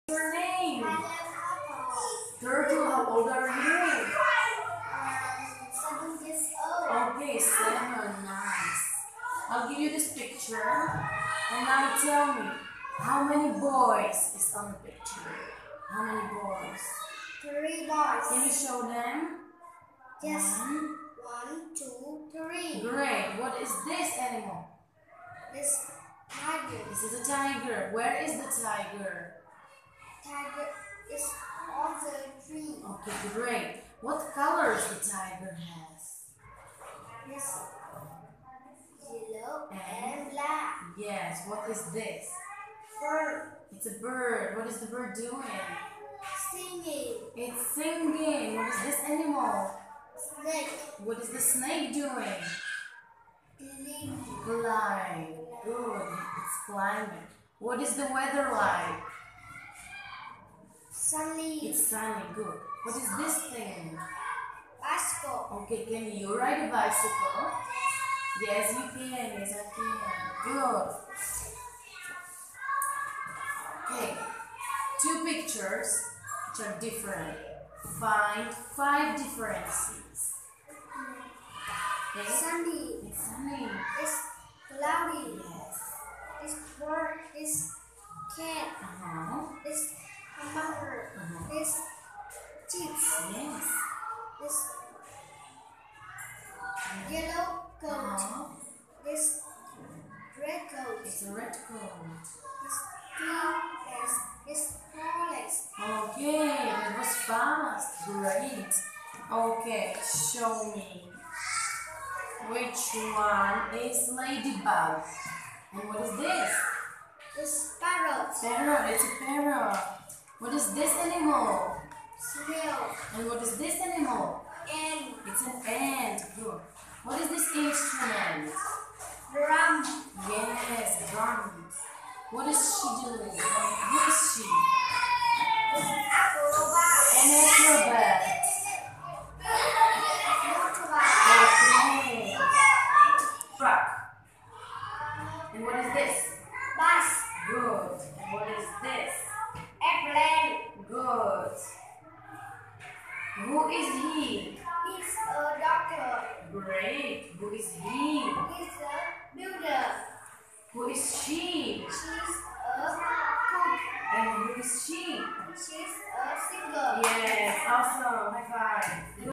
Your name? My name is Apple. Turtle, how old are you? 7 years old. Okay, 7, nice. I'll give you this picture and now tell me, how many boys is on the picture? How many boys? 3 boys. Can you show them? Yes. 1. 1, 2, 3. Great. What is this animal? This tiger. This is a tiger. Where is the tiger? Tiger is on the tree. Okay, great. What colors the tiger has? Yes. Yellow and black. Yes. What is this? Bird. It's a bird. What is the bird doing? Singing. It's singing. What is this animal? Snake. What is the snake doing? Living. Flying. Good. It's climbing. What is the weather like? Sunny. It's sunny. Good. What is this thing? Bicycle. Okay, can you ride a bicycle? Yes, you can. Yes, I can. Good. Okay. 2 pictures which are different. Find 5 differences. Okay? Sunny. It's sunny. It's cloudy. Yes. This bird is cat. This hamburger. This chips. Yes. This yellow coat. This red coat. It's a red coat. This 3 legs. This 4 legs. Okay, that was fast. Great. Okay, show me. Which one is ladybug? And what is this? This parrot. Parrot. It's a parrot. What is this animal? Snail. And what is this animal? And It's an ant. Good. What is this instrument? drum. Yes, drums. What is she doing? Who is she? This acrobat. An acrobat. Acrobat. Okay. Truck. And what is this? Bus. Good. And what is this? Airplane. Good. Who is he? He's a doctor. Great. Who is he? He's a builder. Who is she? She's a cook. And who is she? She's a singer. Yes, awesome. High five.